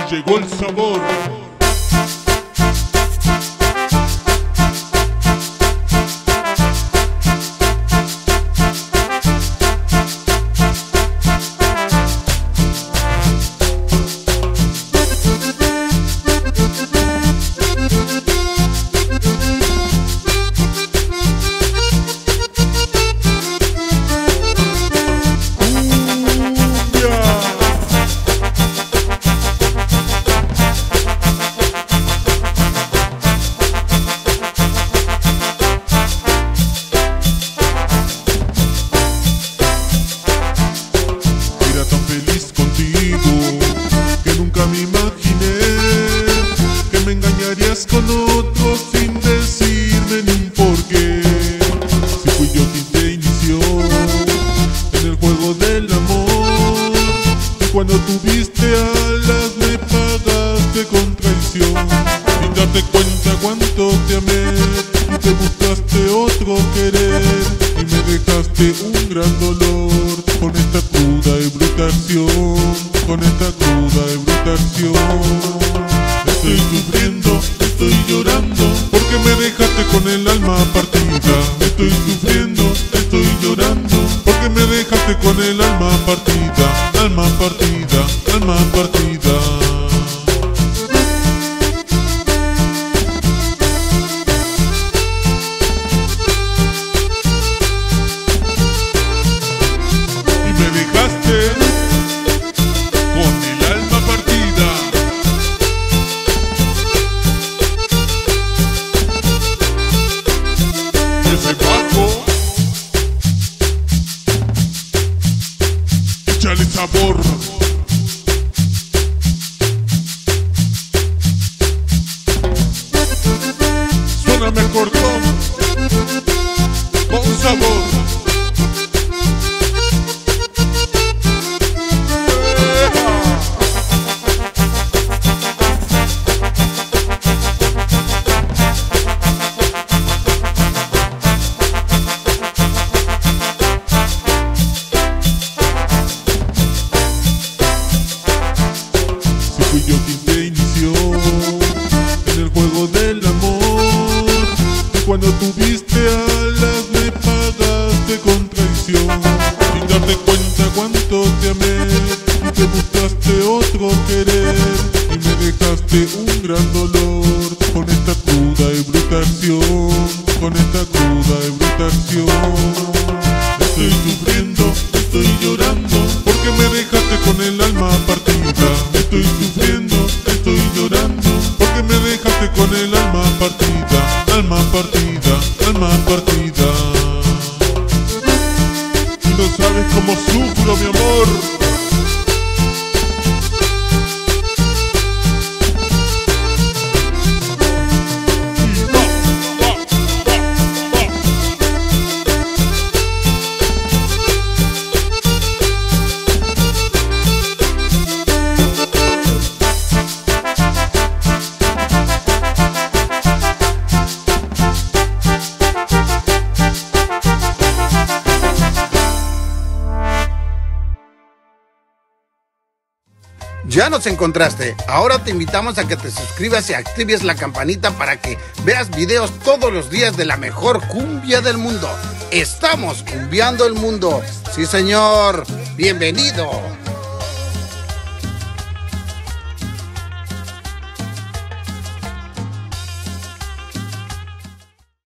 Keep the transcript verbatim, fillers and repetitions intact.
llegó el sabor. Con otro sin decirme ni un porqué. Si fui yo quien te inició en el juego del amor, y cuando tuviste alas me pagaste con traición. Sin darte cuenta cuánto te amé, y te buscaste otro querer, y me dejaste un gran dolor con esta cruda y brutal acción, con esta cruda y brutal acción. Estoy sufriendo, estoy llorando, porque me dejaste con el alma partida. Estoy sufriendo, estoy llorando, porque me dejaste con el alma partida. Alma partida, alma partida. Y me dejaste con el alma partida. Ese bajo, échale sabor. Suena mejor con sabor. Fui yo quien te inició en el juego del amor, y cuando tuviste alas me pagaste con traición. Sin darte cuenta cuánto te amé, y te buscaste otro querer, y me dejaste un gran dolor con esta cruda y brutal acción, con esta cruda y brutal acción. Estoy sufriendo, estoy llorando, porque me dejaste con el alma partida. Estoy sufriendo, estoy llorando, porque me dejaste con el alma partida. Alma partida, alma partida. Y no sabes cómo sufro, mi amor. Ya nos encontraste, ahora te invitamos a que te suscribas y actives la campanita para que veas videos todos los días de la mejor cumbia del mundo. Estamos cumbiando el mundo. Sí, señor. Bienvenido.